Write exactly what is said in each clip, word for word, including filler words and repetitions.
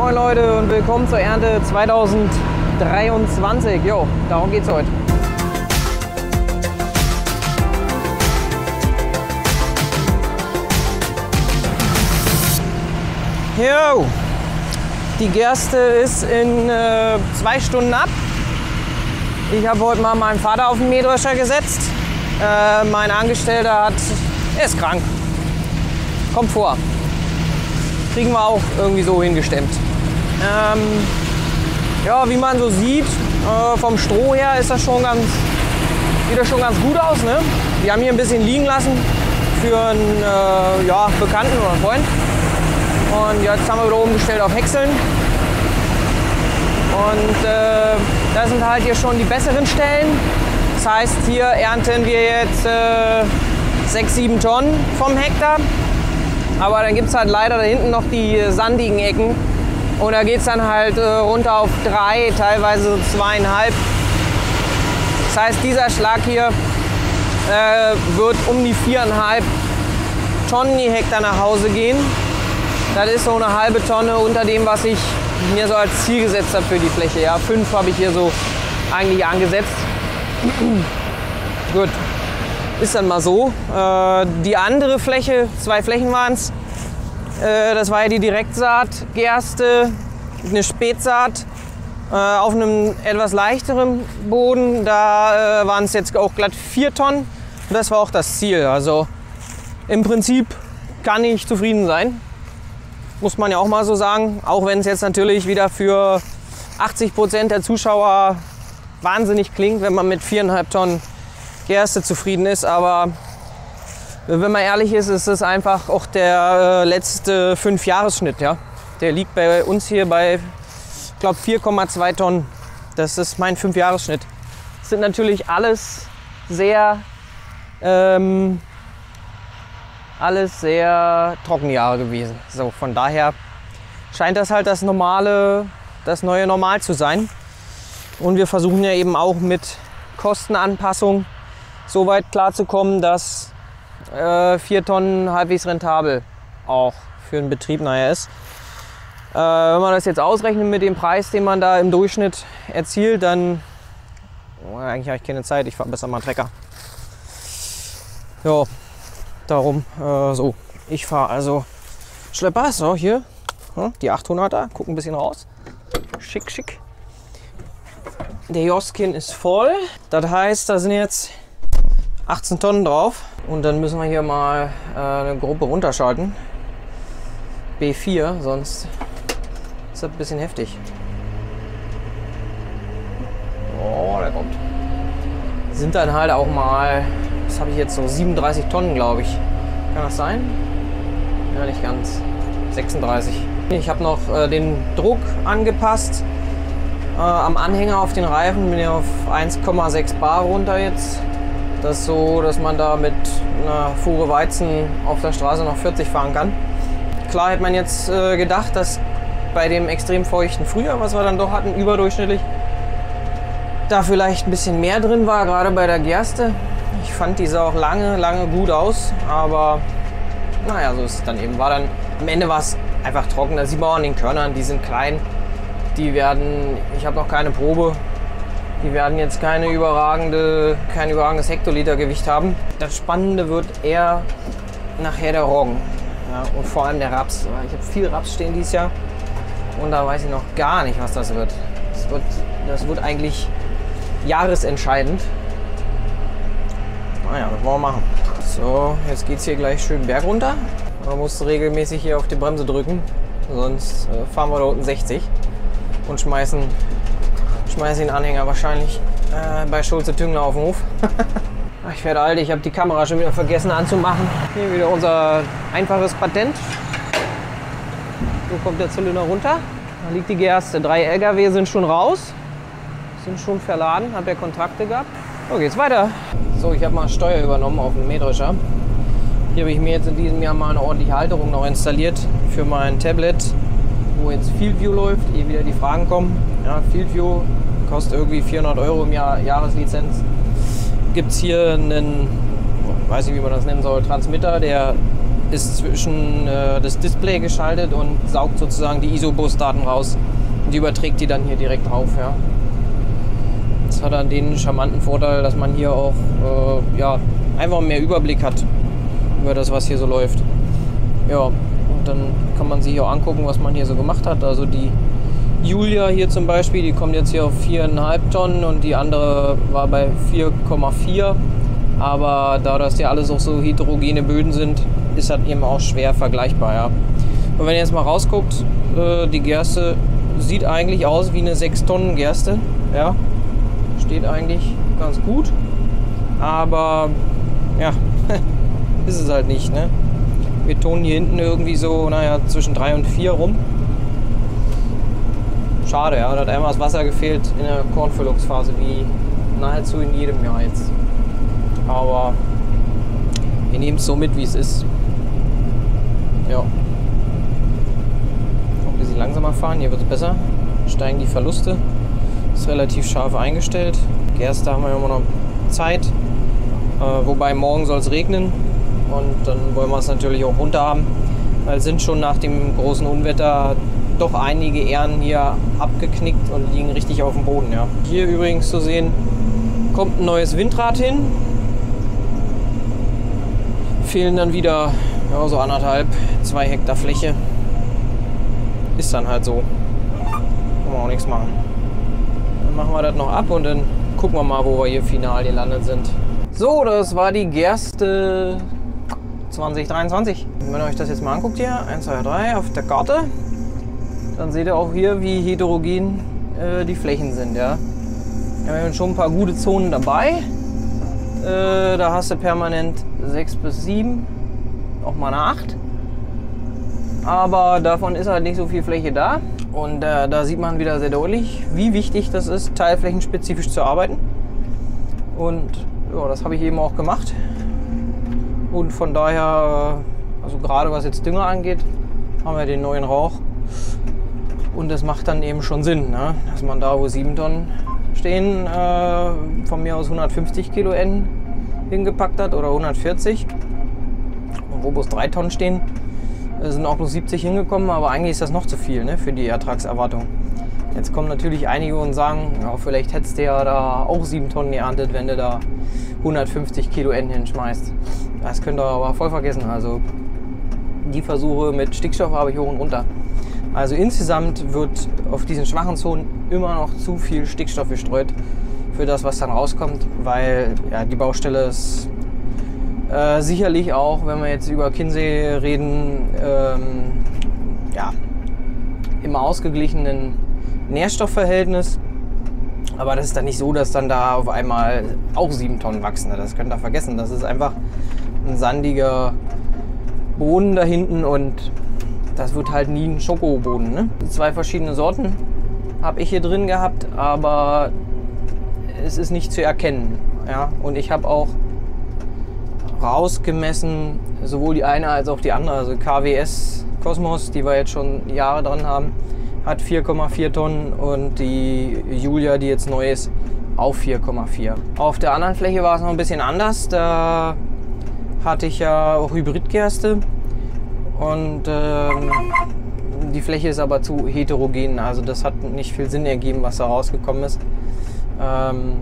Moin Leute und willkommen zur Ernte zweitausenddreiundzwanzig. Jo, darum geht's heute. Jo, die Gerste ist in äh, zwei Stunden ab. Ich habe heute mal meinen Vater auf den Mähdrescher gesetzt. Äh, mein Angestellter hat, er ist krank. Kommt vor. Kriegen wir auch irgendwie so hingestemmt. Ähm, ja, wie man so sieht, äh, vom Stroh her ist das schon ganz, sieht das schon ganz gut aus. Ne? Wir haben hier ein bisschen liegen lassen für einen äh, ja, Bekannten oder einen Freund. Und jetzt haben wir wieder umgestellt auf Häckseln. Und äh, das sind halt hier schon die besseren Stellen. Das heißt, hier ernten wir jetzt äh, sechs, sieben Tonnen vom Hektar. Aber dann gibt es halt leider da hinten noch die sandigen Ecken. Und da geht es dann halt äh, runter auf drei, teilweise zweieinhalb. Das heißt, dieser Schlag hier äh, wird um die viereinhalb Tonnen die Hektar nach Hause gehen. Das ist so eine halbe Tonne unter dem, was ich mir so als Ziel gesetzt habe für die Fläche. Ja, fünf habe ich hier so eigentlich angesetzt. Gut, ist dann mal so. Äh, die andere Fläche, zwei Flächen waren es, äh, das war ja die Direktsaat, Gerste, eine Spätsaat äh, auf einem etwas leichteren Boden. Da äh, waren es jetzt auch glatt vier Tonnen. Und das war auch das Ziel. Also im Prinzip kann ich zufrieden sein. Muss man ja auch mal so sagen, auch wenn es jetzt natürlich wieder für achtzig Prozent der Zuschauer wahnsinnig klingt, wenn man mit viereinhalb Tonnen Gerste zufrieden ist. Aber wenn man ehrlich ist, ist es einfach auch der äh, letzte Fünf-Jahres-Schnitt. Ja? Der liegt bei uns hier bei, ich glaube, vier Komma zwei Tonnen. Das ist mein Fünf-Jahres-Schnitt. Das sind natürlich alles sehr... Ähm, alles sehr trockene Jahre gewesen. So, von daher scheint das halt das normale, das neue Normal zu sein. Und wir versuchen ja eben auch mit Kostenanpassung so weit klarzukommen, dass äh, vier Tonnen halbwegs rentabel auch für den Betrieb nachher ist. Äh, wenn man das jetzt ausrechnet mit dem Preis, den man da im Durchschnitt erzielt, dann oh, eigentlich habe ich keine Zeit, ich fahre besser mal einen Trecker. Jo. Darum, äh, so, ich fahre also Schlepper, so hier, hm, die achthunderter, guck ein bisschen raus, schick, schick. Der Joskin ist voll, das heißt, da sind jetzt achtzehn Tonnen drauf und dann müssen wir hier mal äh, eine Gruppe runterschalten, B vier, sonst ist das ein bisschen heftig. Oh, der kommt. Sind dann halt auch mal... Das habe ich jetzt so siebenunddreißig Tonnen, glaube ich. Kann das sein? Ja, nicht ganz. sechsunddreißig. Ich habe noch äh, den Druck angepasst. Äh, am Anhänger auf den Reifen bin ich auf eins Komma sechs Bar runter jetzt. Das ist so, dass man da mit einer Fuhre Weizen auf der Straße noch vierzig fahren kann. Klar hätte man jetzt äh, gedacht, dass bei dem extrem feuchten Frühjahr, was wir dann doch hatten, überdurchschnittlich, da vielleicht ein bisschen mehr drin war, gerade bei der Gerste. Ich fand die sah auch lange, lange gut aus, aber naja, so ist es dann eben. War dann, am Ende war es einfach trocken. Da sieht man auch an den Körnern, die sind klein. Die werden, ich habe noch keine Probe, die werden jetzt keine überragende, kein überragendes Hektolitergewicht haben. Das Spannende wird eher nachher der Roggen, ja, und vor allem der Raps. Ich habe viel Raps stehen dieses Jahr und da weiß ich noch gar nicht, was das wird. Das wird, das wird eigentlich jahresentscheidend. Naja, das wollen wir machen. So, jetzt geht es hier gleich schön berg runter. Man muss regelmäßig hier auf die Bremse drücken, sonst äh, fahren wir da unten sechzig und schmeißen, schmeißen den Anhänger wahrscheinlich äh, bei Schulze-Tüngler auf den Hof. Ich werde alt, ich habe die Kamera schon wieder vergessen anzumachen. Hier wieder unser einfaches Patent. So kommt der Zylinder runter. Da liegt die Gerste. Drei L K W sind schon raus, sind schon verladen, habe ja Kontrakte gehabt. So geht's weiter. So, ich habe mal Steuer übernommen auf dem Mähdrescher. Hier habe ich mir jetzt in diesem Jahr mal eine ordentliche Halterung noch installiert für mein Tablet, wo jetzt FieldView läuft, ehe wieder die Fragen kommen. Ja, FieldView kostet irgendwie vierhundert Euro im Jahr Jahreslizenz. Gibt es hier einen, weiß nicht wie man das nennen soll, Transmitter, der ist zwischen äh, das Display geschaltet und saugt sozusagen die Isobus-Daten raus. Und die überträgt die dann hier direkt drauf. Ja. Das hat dann den charmanten Vorteil, dass man hier auch äh, ja, einfach mehr Überblick hat über das, was hier so läuft. Ja, und dann kann man sich auch angucken, was man hier so gemacht hat. Also die Julia hier zum Beispiel, die kommt jetzt hier auf vier Komma fünf Tonnen und die andere war bei vier Komma vier. Aber da das ja alles auch so heterogene Böden sind, ist das eben auch schwer vergleichbar. Ja. Und wenn ihr jetzt mal rausguckt, äh, die Gerste sieht eigentlich aus wie eine sechs Tonnen Gerste. Ja. Steht eigentlich ganz gut. Aber ja, ist es halt nicht. Ne? Wir tonen hier hinten irgendwie so, naja, zwischen drei und vier rum. Schade, ja, da hat einmal das Wasser gefehlt in der Kornfüllungsphase, wie nahezu in jedem Jahr jetzt. Aber wir nehmen es so mit, wie es ist. Ja. Ein bisschen langsamer fahren, hier wird es besser. Steigen die Verluste. Ist relativ scharf eingestellt. Gerste haben wir immer noch Zeit. Äh, wobei morgen soll es regnen. Und dann wollen wir es natürlich auch runter haben. Weil es sind schon nach dem großen Unwetter doch einige Ähren hier abgeknickt und liegen richtig auf dem Boden. Ja. Hier übrigens zu sehen, kommt ein neues Windrad hin. Fehlen dann wieder ja, so anderthalb, zwei Hektar Fläche. Ist dann halt so. Kann man auch nichts machen. Dann machen wir das noch ab und dann gucken wir mal, wo wir hier final gelandet sind. So, das war die Gerste zwanzig dreiundzwanzig. Wenn ihr euch das jetzt mal anguckt hier, eins, zwei, drei auf der Karte, dann seht ihr auch hier, wie heterogen äh, die Flächen sind. Ja. Wir haben schon ein paar gute Zonen dabei. Äh, da hast du permanent sechs bis sieben, auch mal eine acht. Aber davon ist halt nicht so viel Fläche da. Und äh, da sieht man wieder sehr deutlich, wie wichtig das ist, teilflächenspezifisch zu arbeiten. Und ja, das habe ich eben auch gemacht. Und von daher, also gerade was jetzt Dünger angeht, haben wir den neuen Rauch. Und das macht dann eben schon Sinn, ne? Dass man da, wo sieben Tonnen stehen, äh, von mir aus hundertfünfzig Kilo N hingepackt hat oder hundertvierzig. Und wo bloß drei Tonnen stehen, sind auch bloß siebzig hingekommen, aber eigentlich ist das noch zu viel, ne, für die Ertragserwartung. Jetzt kommen natürlich einige und sagen, ja, vielleicht hättest du ja da auch sieben Tonnen geerntet, wenn du da hundertfünfzig Kilo N hinschmeißt. Das könnt ihr aber voll vergessen. Also die Versuche mit Stickstoff habe ich hoch und runter. Also insgesamt wird auf diesen schwachen Zonen immer noch zu viel Stickstoff gestreut für das, was dann rauskommt, weil ja, die Baustelle ist äh, sicherlich auch, wenn wir jetzt über Chiemsee reden, ähm, ja, im ausgeglichenen Nährstoffverhältnis. Aber das ist dann nicht so, dass dann da auf einmal auch sieben Tonnen wachsen. Das könnt ihr vergessen. Das ist einfach ein sandiger Boden da hinten und das wird halt nie ein Schokoboden. Ne? Zwei verschiedene Sorten habe ich hier drin gehabt, aber es ist nicht zu erkennen. Ja? Und ich habe auch rausgemessen, sowohl die eine als auch die andere. Also K W S Kosmos, die wir jetzt schon Jahre dran haben, hat vier Komma vier Tonnen und die Julia, die jetzt neu ist, auch vier Komma vier. Auf der anderen Fläche war es noch ein bisschen anders. Da hatte ich ja auch Hybridgerste und ähm, die Fläche ist aber zu heterogen. Also das hat nicht viel Sinn ergeben, was da rausgekommen ist. Ähm,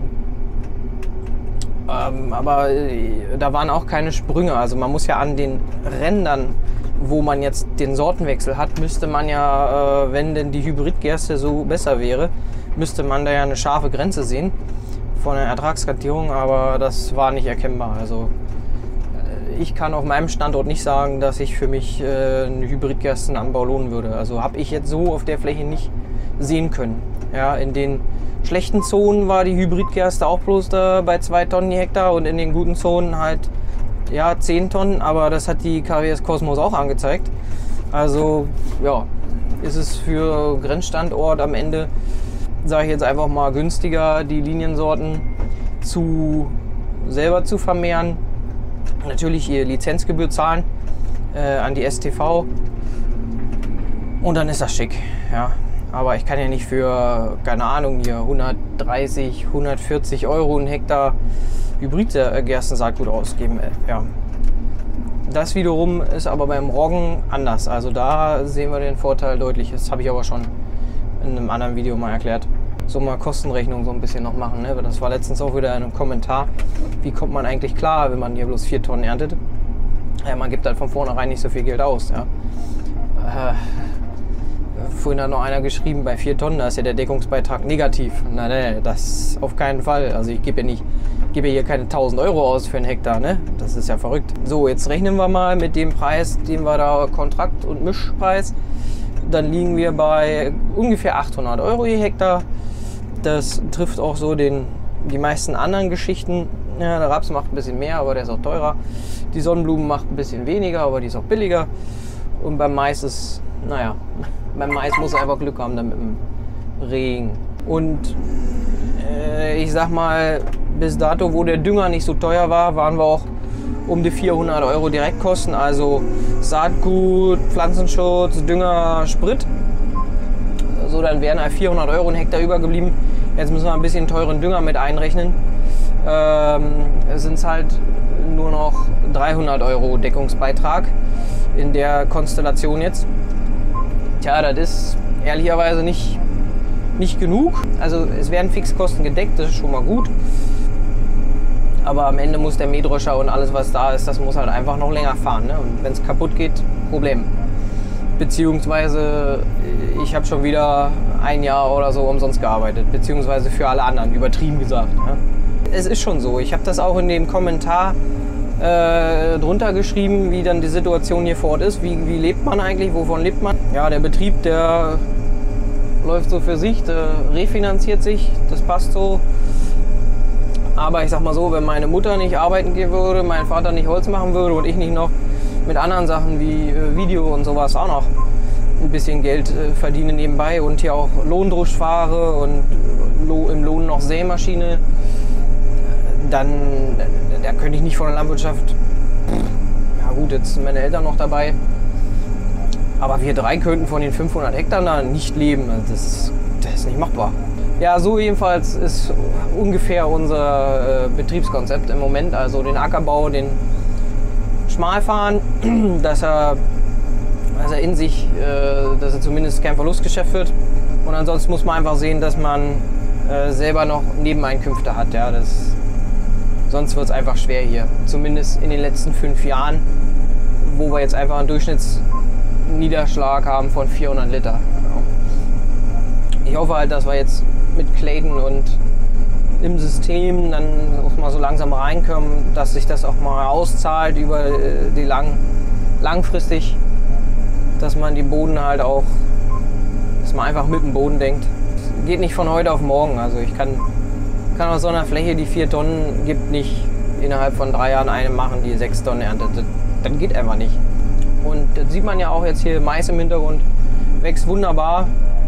ähm, aber äh, da waren auch keine Sprünge. Also man muss ja an den Rändern, wo man jetzt den Sortenwechsel hat, müsste man ja, äh, wenn denn die Hybridgerste so besser wäre, müsste man da ja eine scharfe Grenze sehen von der Ertragskartierung, aber das war nicht erkennbar. Also äh, ich kann auf meinem Standort nicht sagen, dass sich für mich äh, ein Hybridgerstenanbau lohnen würde. Also habe ich jetzt so auf der Fläche nicht sehen können. Ja, in den schlechten Zonen war die Hybridgerste auch bloß da bei zwei Tonnen je Hektar und in den guten Zonen halt ja, zehn Tonnen, aber das hat die K W S Kosmos auch angezeigt. Also ja, ist es für Grenzstandort am Ende, sage ich jetzt einfach mal, günstiger, die Liniensorten zu, selber zu vermehren. Natürlich ihr Lizenzgebühr zahlen äh, an die S T V und dann ist das schick. Ja. Aber ich kann ja nicht für, keine Ahnung, hier hundertdreißig, hundertvierzig Euro ein Hektar Hybrid-Gerstensaatgut ausgeben. Ja. Das wiederum ist aber beim Roggen anders. Also da sehen wir den Vorteil deutlich. Das habe ich aber schon in einem anderen Video mal erklärt. So mal Kostenrechnung so ein bisschen noch machen. Ne? Das war letztens auch wieder in einem Kommentar. Wie kommt man eigentlich klar, wenn man hier bloß vier Tonnen erntet? Ja, man gibt halt von vornherein nicht so viel Geld aus. Ja? Äh, vorhin hat noch einer geschrieben, bei vier Tonnen, da ist ja der Deckungsbeitrag negativ. Nein, nein, das auf keinen Fall. Also ich gebe ja nicht, gebe hier keine tausend Euro aus für einen Hektar. Ne? Das ist ja verrückt. So, jetzt rechnen wir mal mit dem Preis, den wir da, Kontrakt- und Mischpreis. Dann liegen wir bei ungefähr achthundert Euro je Hektar. Das trifft auch so den, die meisten anderen Geschichten. Ja, der Raps macht ein bisschen mehr, aber der ist auch teurer. Die Sonnenblumen macht ein bisschen weniger, aber die ist auch billiger. Und beim Mais ist, naja, beim Mais muss er einfach Glück haben dann mit dem Regen. Und äh, ich sag mal, bis dato, wo der Dünger nicht so teuer war, waren wir auch um die vierhundert Euro Direktkosten. Also Saatgut, Pflanzenschutz, Dünger, Sprit. So, dann wären halt vierhundert Euro ein Hektar übergeblieben. Jetzt müssen wir ein bisschen teuren Dünger mit einrechnen. Ähm, sind es halt nur noch dreihundert Euro Deckungsbeitrag in der Konstellation jetzt. Tja, das ist ehrlicherweise nicht, nicht genug. Also es werden Fixkosten gedeckt, das ist schon mal gut. Aber am Ende muss der Mähdrescher und alles, was da ist, das muss halt einfach noch länger fahren. Ne? Und wenn es kaputt geht, Problem. Beziehungsweise ich habe schon wieder ein Jahr oder so umsonst gearbeitet. Beziehungsweise für alle anderen, übertrieben gesagt. Ne? Es ist schon so. Ich habe das auch in dem Kommentar äh, drunter geschrieben, wie dann die Situation hier vor Ort ist. Wie, wie lebt man eigentlich? Wovon lebt man? Ja, der Betrieb, der läuft so für sich, der refinanziert sich. Das passt so. Aber ich sag mal so, wenn meine Mutter nicht arbeiten gehen würde, mein Vater nicht Holz machen würde und ich nicht noch mit anderen Sachen wie äh, Video und sowas auch noch ein bisschen Geld äh, verdiene nebenbei und hier auch Lohndrusch fahre und lo im Lohn noch Sämaschine, dann da könnte ich nicht von der Landwirtschaft, ja gut, jetzt sind meine Eltern noch dabei, aber wir drei könnten von den fünfhundert Hektar da nicht leben, das, das ist nicht machbar. Ja, so jedenfalls ist ungefähr unser äh, Betriebskonzept im Moment, also den Ackerbau, den schmal fahren, dass er, dass er in sich, äh, dass er zumindest kein Verlustgeschäft wird. Und ansonsten muss man einfach sehen, dass man äh, selber noch Nebeneinkünfte hat. Ja, das, sonst wird es einfach schwer hier. Zumindest in den letzten fünf Jahren, wo wir jetzt einfach einen Durchschnittsniederschlag haben von vierhundert Liter. Ich hoffe halt, dass wir jetzt mit Clayton und im System dann auch mal so langsam reinkommen, dass sich das auch mal auszahlt über die lang, langfristig, dass man die Boden halt auch, dass man einfach mit dem Boden denkt. Geht nicht von heute auf morgen. Also ich kann, kann aus so einer Fläche, die vier Tonnen gibt, nicht innerhalb von drei Jahren eine machen, die sechs Tonnen erntet. Das, das geht einfach nicht. Und das sieht man ja auch jetzt hier, Mais im Hintergrund wächst wunderbar.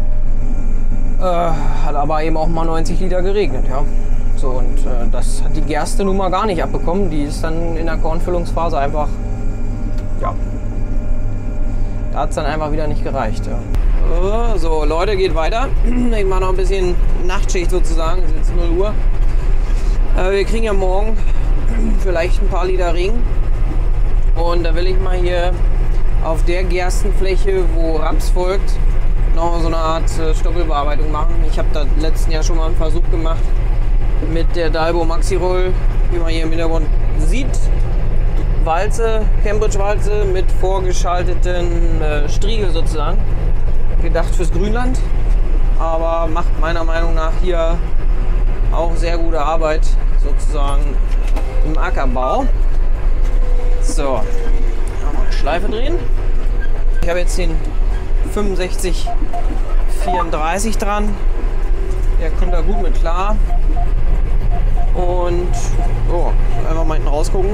Äh, hat aber eben auch mal neunzig Liter geregnet, ja. So, und äh, das hat die Gerste nun mal gar nicht abbekommen. Die ist dann in der Kornfüllungsphase einfach, ja, da hat es dann einfach wieder nicht gereicht. Ja. So, Leute, geht weiter. Ich mache noch ein bisschen Nachtschicht sozusagen, es ist jetzt null Uhr. Äh, wir kriegen ja morgen vielleicht ein paar Liter Regen. Und da will ich mal hier auf der Gerstenfläche, wo Raps folgt, noch so eine Art äh, Stoppelbearbeitung machen. Ich habe da letzten Jahr schon mal einen Versuch gemacht mit der Dalbo Maxi Roll, wie man hier im Hintergrund sieht. Walze, Cambridge Walze mit vorgeschalteten äh, Striegel sozusagen. Gedacht fürs Grünland, aber macht meiner Meinung nach hier auch sehr gute Arbeit sozusagen im Ackerbau. So, nochmal eine Schleife drehen. Ich habe jetzt den fünfundsechzig vierunddreißig dran. Der kommt da gut mit klar. Und oh, einfach mal hinten rausgucken.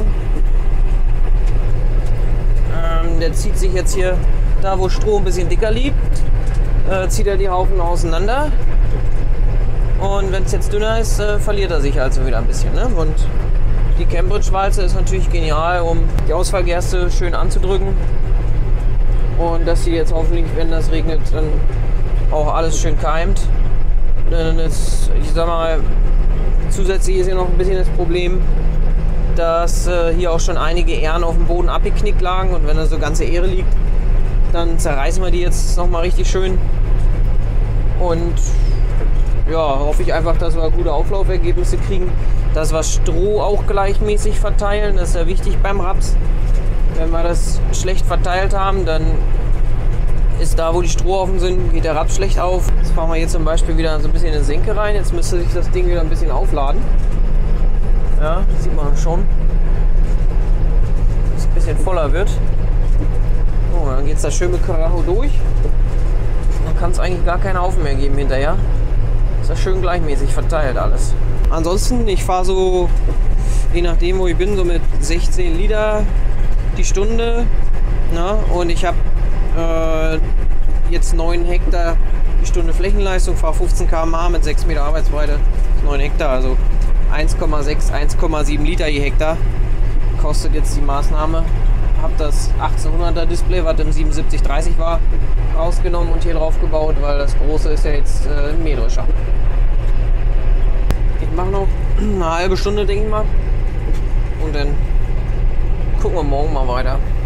Ähm, der zieht sich jetzt hier, da wo Stroh ein bisschen dicker liegt, äh, zieht er die Haufen auseinander. Und wenn es jetzt dünner ist, äh, verliert er sich also wieder ein bisschen. Ne? Und die Cambridge-Walze ist natürlich genial, um die Ausfallgerste schön anzudrücken. Und dass sie jetzt hoffentlich, wenn das regnet, dann auch alles schön keimt. Dann ist, ich sag mal, zusätzlich ist hier noch ein bisschen das Problem, dass äh, hier auch schon einige Ähren auf dem Boden abgeknickt lagen. Und wenn da so ganze Ähre liegt, dann zerreißen wir die jetzt nochmal richtig schön. Und ja, hoffe ich einfach, dass wir gute Auflaufergebnisse kriegen. Dass wir Stroh auch gleichmäßig verteilen. Das ist ja wichtig beim Raps. Wenn wir das schlecht verteilt haben, dann ist da, wo die Strohhaufen sind, geht der Raps schlecht auf. Jetzt fahren wir hier zum Beispiel wieder so ein bisschen in eine Senke rein. Jetzt müsste sich das Ding wieder ein bisschen aufladen. Ja, das sieht man schon. Dass es ein bisschen voller wird. Oh, dann geht es da schön mit Karacho durch. Dann kann es eigentlich gar keinen Haufen mehr geben hinterher. Ist ja schön gleichmäßig verteilt alles. Ansonsten, ich fahre so, je nachdem wo ich bin, so mit sechzehn Liter die Stunde. Na, und ich habe äh, jetzt neun Hektar die Stunde Flächenleistung, fahre fünfzehn Kilometer pro Stunde mit sechs Meter Arbeitsbreite. neun Hektar, also eins Komma sechs, eins Komma sieben Liter je Hektar. Kostet jetzt die Maßnahme. Habe das achtzehnhunderter Display, was im siebenundsiebzig dreißig war, rausgenommen und hier drauf gebaut, weil das große ist ja jetzt äh, ein metrischer. Ich mache noch eine halbe Stunde, denke ich mal. Und dann gucken wir morgen mal weiter.